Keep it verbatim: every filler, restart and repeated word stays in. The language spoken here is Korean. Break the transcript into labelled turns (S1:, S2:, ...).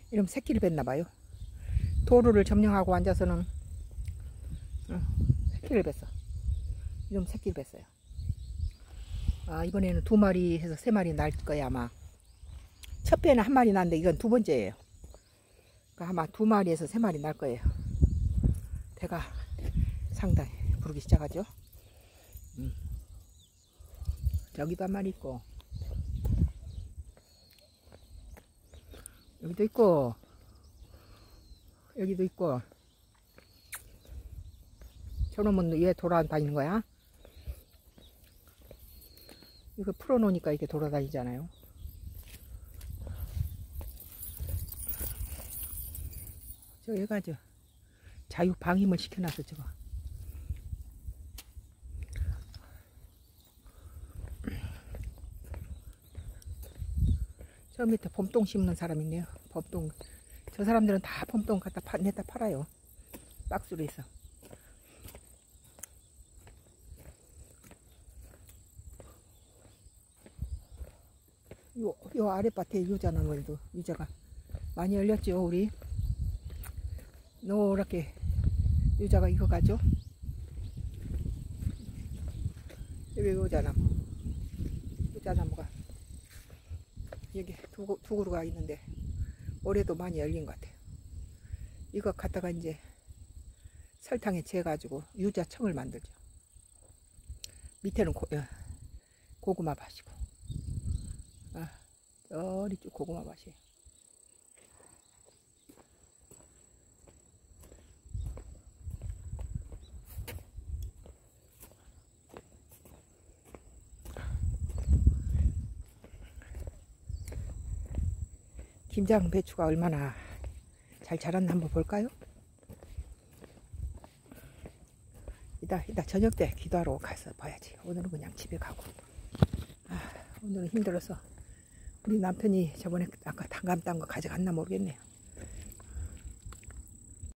S1: 이러면 새끼를 뱉나봐요. 도루를 점령하고 앉아서는 어, 새끼를 뱉어. 이러면 새끼를 뱉어요. 아, 이번에는 두 마리 해서 세 마리 날 거야 아마. 첫 배는 한 마리 났는데 이건 두 번째예요. 그러니까 아마 두 마리에서 세 마리 날 거예요. 배가 상당히 부르기 시작하죠. 음. 저기도 한 마리 있고 여기도 있고 여기도 있고. 저놈은 왜 돌아다니는 거야? 이거 풀어놓으니까 이렇게 돌아다니잖아요. 저 얘가 저 자유 방임을 시켜놨어 저거. 저 밑에 봄동 심는 사람 있네요. 봄동. 저 사람들은 다 봄동 갖다 파, 냈다 팔아요. 박스로 해서. 요, 요 아랫밭에 유자나무에도 유자가 많이 열렸죠. 우리 노랗게 유자가 익어가죠. 여기 유자나무 유자나무가 여기 두, 두 그루가 있는데 올해도 많이 열린 것 같아요. 이거 갖다가 이제 설탕에 재가지고 유자청을 만들죠. 밑에는 고, 고구마 밭이고, 아, 저리 쭉 고구마 밭이에요. 김장 배추가 얼마나 잘 자랐나 한번 볼까요? 이따, 이따 저녁 때 기도하러 가서 봐야지. 오늘은 그냥 집에 가고. 아, 오늘은 힘들어서 우리 남편이 저번에 아까 단감 딴 거 가져갔나 모르겠네요.